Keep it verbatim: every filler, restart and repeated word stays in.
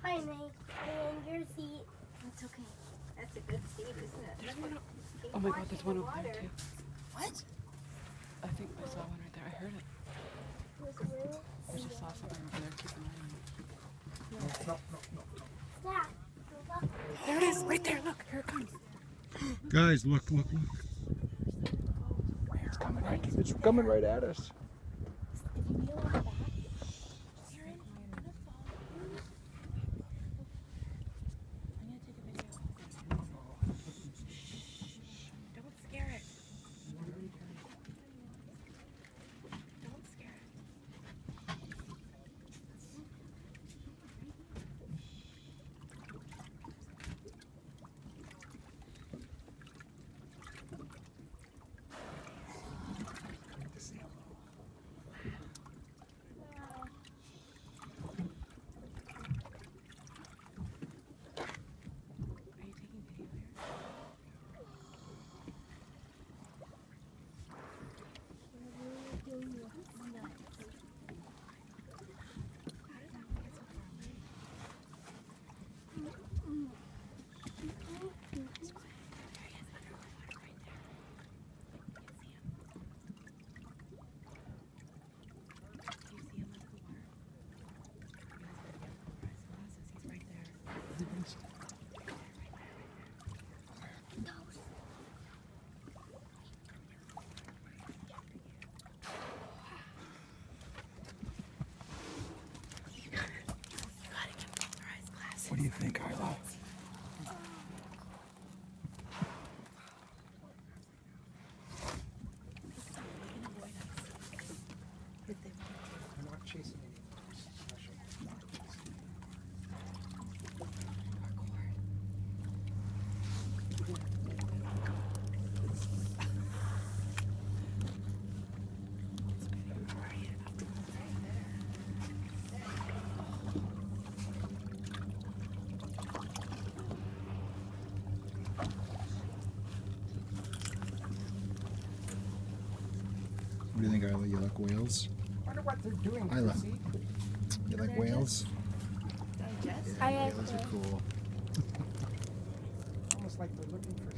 Hi, Nate. And your seat. That's okay. That's a good seat, isn't it? There's one. Oh my God, there's one over there too. What? I think I saw one right there. I heard it. I just saw something over there. Keep an eye on it. No, no, no, no. Dad. There it is, right there. Look, here it comes. Guys, look, look, look. It's coming right, it's coming right at us. What do you think, Isla? I'm not chasing anything special. What do you think, Isla? You like whales? I wonder what they're doing. Isla, Chrissy. you like whales? Digest? Yeah, whales are cool. Almost like they're looking for